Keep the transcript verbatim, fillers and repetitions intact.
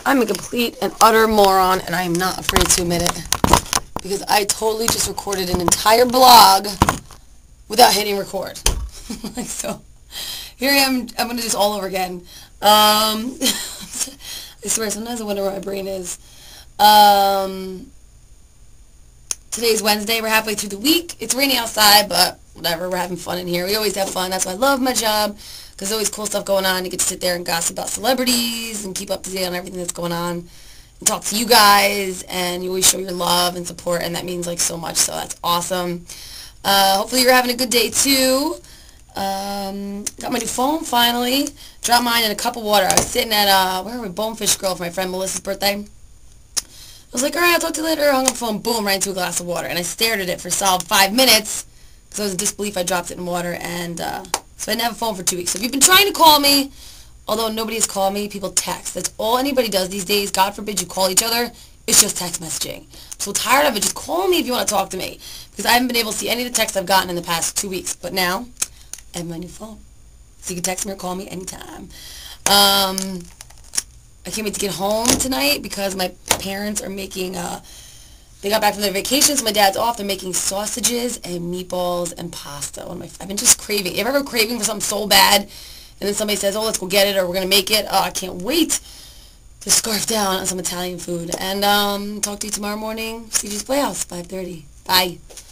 I'm a complete and utter moron, and I am not afraid to admit it, because I totally just recorded an entire blog without hitting record. Like, so, here I am. I'm going to do this all over again. Um, I swear, sometimes I wonder where my brain is. Um, today's Wednesday. We're halfway through the week. It's raining outside, but whatever. We're having fun in here. We always have fun. That's why I love my job, because there's always cool stuff going on. You get to sit there and gossip about celebrities and keep up to date on everything that's going on and talk to you guys, and you always show your love and support, and that means, like, so much, so that's awesome. Uh, hopefully you're having a good day, too. Um, got my new phone, finally. Dropped mine in a cup of water. I was sitting at, uh, where were we? Bonefish Grill for my friend Melissa's birthday. I was like, alright, I'll talk to you later. Hung up the phone, boom, right into a glass of water. And I stared at it for a solid five minutes, because I was in disbelief. I dropped it in water, and, uh, so I didn't have a phone for two weeks. So if you've been trying to call me, although nobody has called me, people text. That's all anybody does these days. God forbid you call each other. It's just text messaging. I'm so tired of it. Just call me if you want to talk to me, because I haven't been able to see any of the texts I've gotten in the past two weeks. But now, I have my new phone, so you can text me or call me anytime. Um, I can't wait to get home tonight, because my parents are making, uh, they got back from their vacations. My dad's off. They're making sausages and meatballs and pasta. One of my, I've been just craving. You ever have a craving for something so bad, and then somebody says, oh, let's go get it, or we're going to make it? Oh, I can't wait to scarf down on some Italian food. And um, talk to you tomorrow morning. C G's Playhouse, five thirty. Bye.